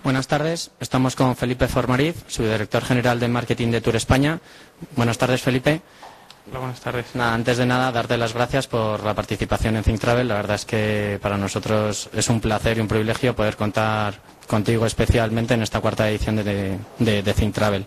Buenas tardes, estamos con Felipe Formariz, subdirector general de Marketing de Tour España. Buenas tardes, Felipe. Hola, buenas tardes. Antes de nada, darte las gracias por la participación en Think Travel. La verdad es que para nosotros es un placer y un privilegio poder contar contigo especialmente en esta cuarta edición de Think Travel.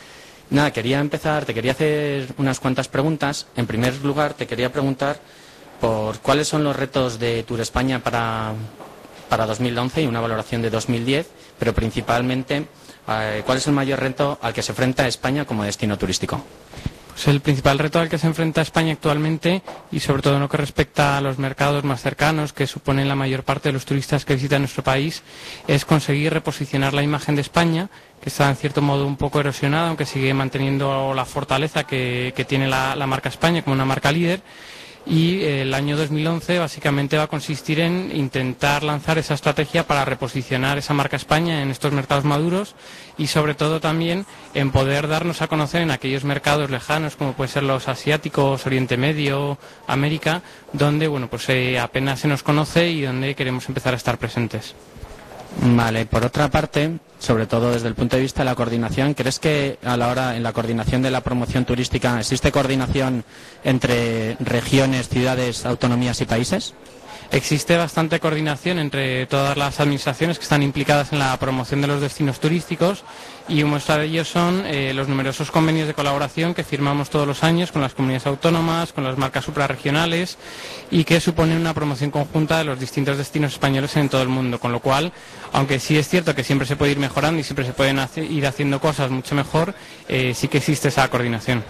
Quería empezar, te quería hacer unas cuantas preguntas. En primer lugar, te quería preguntar por cuáles son los retos de Tour España para 2011 y una valoración de 2010, pero principalmente, ¿cuál es el mayor reto al que se enfrenta España como destino turístico? Pues el principal reto al que se enfrenta España actualmente, y sobre todo en lo que respecta a los mercados más cercanos, que suponen la mayor parte de los turistas que visitan nuestro país, es conseguir reposicionar la imagen de España, que está en cierto modo un poco erosionada, aunque sigue manteniendo la fortaleza que tiene la marca España como una marca líder. Y el año 2011 básicamente va a consistir en intentar lanzar esa estrategia para reposicionar esa marca España en estos mercados maduros y sobre todo también en poder darnos a conocer en aquellos mercados lejanos como pueden ser los asiáticos, Oriente Medio, América, donde apenas se nos conoce y donde queremos empezar a estar presentes. Vale, por otra parte, sobre todo desde el punto de vista de la coordinación, ¿crees que a la hora en la coordinación de la promoción turística existe coordinación entre regiones, ciudades, autonomías y países? Existe bastante coordinación entre todas las administraciones que están implicadas en la promoción de los destinos turísticos y muestra de ello son los numerosos convenios de colaboración que firmamos todos los años con las comunidades autónomas, con las marcas suprarregionales y que suponen una promoción conjunta de los distintos destinos españoles en todo el mundo, con lo cual, aunque sí es cierto que siempre se puede ir mejorando y siempre se pueden ir haciendo cosas mucho mejor, sí que existe esa coordinación.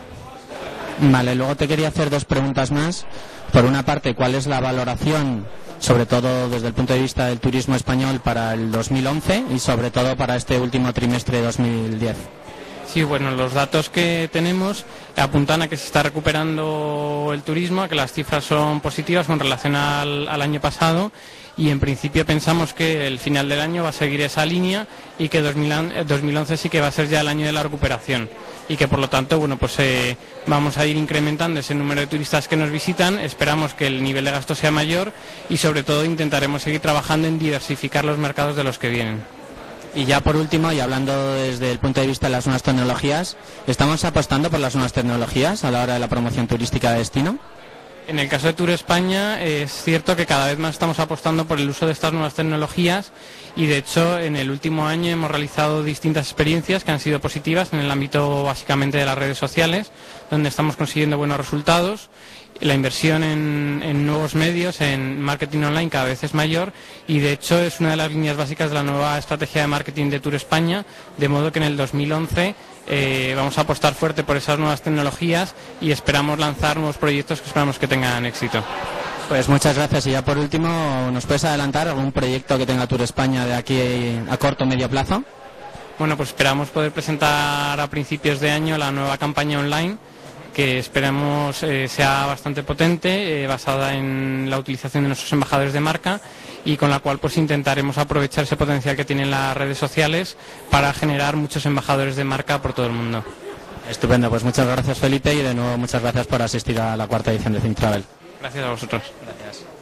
Vale, luego te quería hacer dos preguntas más. Por una parte, ¿cuál es la valoración, sobre todo desde el punto de vista del turismo español, para el 2011 y sobre todo para este último trimestre de 2010? Sí, bueno, los datos que tenemos apuntan a que se está recuperando el turismo, a que las cifras son positivas con relación al año pasado y en principio pensamos que el final del año va a seguir esa línea y que 2011 sí que va a ser ya el año de la recuperación y que por lo tanto vamos a ir incrementando ese número de turistas que nos visitan, esperamos que el nivel de gasto sea mayor y sobre todo intentaremos seguir trabajando en diversificar los mercados de los que vienen. Y ya por último, y hablando desde el punto de vista de las nuevas tecnologías, ¿estamos apostando por las nuevas tecnologías a la hora de la promoción turística de destino? En el caso de Tour España es cierto que cada vez más estamos apostando por el uso de estas nuevas tecnologías y de hecho en el último año hemos realizado distintas experiencias que han sido positivas en el ámbito básicamente de las redes sociales, donde estamos consiguiendo buenos resultados. La inversión en nuevos medios, en marketing online cada vez es mayor y de hecho es una de las líneas básicas de la nueva estrategia de marketing de Tour España, de modo que en el 2011 vamos a apostar fuerte por esas nuevas tecnologías y esperamos lanzar nuevos proyectos que esperamos que tengan éxito. Pues muchas gracias y ya por último, ¿nos puedes adelantar algún proyecto que tenga Tour España de aquí a corto o medio plazo? Bueno, pues esperamos poder presentar a principios de año la nueva campaña online que esperamos sea bastante potente, basada en la utilización de nuestros embajadores de marca y con la cual pues intentaremos aprovechar ese potencial que tienen las redes sociales para generar muchos embajadores de marca por todo el mundo. Estupendo, pues muchas gracias Felipe y de nuevo muchas gracias por asistir a la cuarta edición de Think Travel. Gracias a vosotros. Gracias.